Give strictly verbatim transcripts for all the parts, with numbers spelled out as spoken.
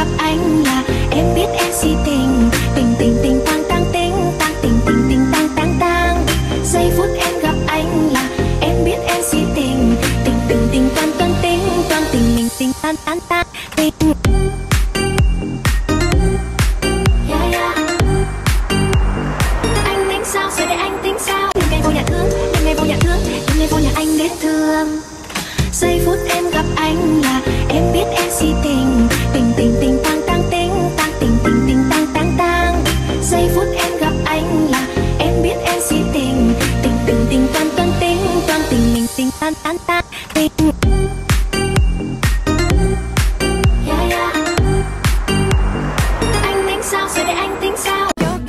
gặp anh là em biết em si tình, tình tình tình tang tang tình, tang tình tình tình tang tang tang. Giây phút em gặp anh là em biết em si tình, tình tình tình toan toan tình, toan tình mình tình tan tan tan tình. Yeah, yeah. Anh tính sao rồi để anh tính sao? Đừng ngày vô nhà thương, đừng ngày vô nhà thương, đừng ngày vô nhà anh đến thương. Giây phút em gặp anh là em biết em si tình, tình tình tình tang tang tình, tang tình tình tình tang tang tang. Giây phút em gặp anh là em biết em si tình, tình tình tình toan toan tình, toan tình mình tình tan tan tan tình. Yeah, yeah. Anh tính sao rồi để anh tính sao?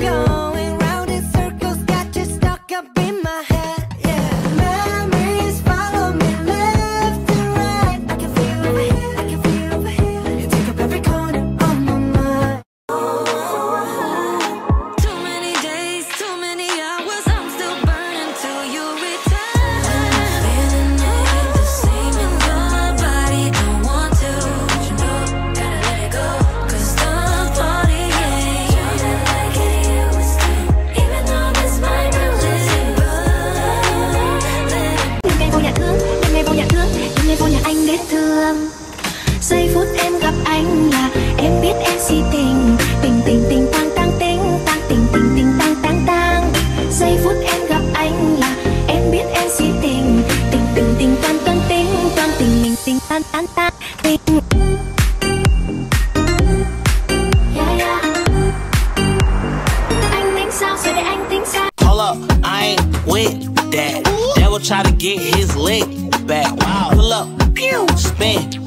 Giây phút em gặp anh là em biết em si tình, tình tình tình tang tang tình, tang tình tình tình tang tang tang. Giây phút em gặp anh là em biết em si tình, tình tình tình toan toan tình, toan tình mình tình tan tan tan tình. Yeah, yeah. Anh tính sao rồi để anh tính sao? Hold up, I ain't with that. Devil try to get his lick back. Wow, pull up, pew, spin.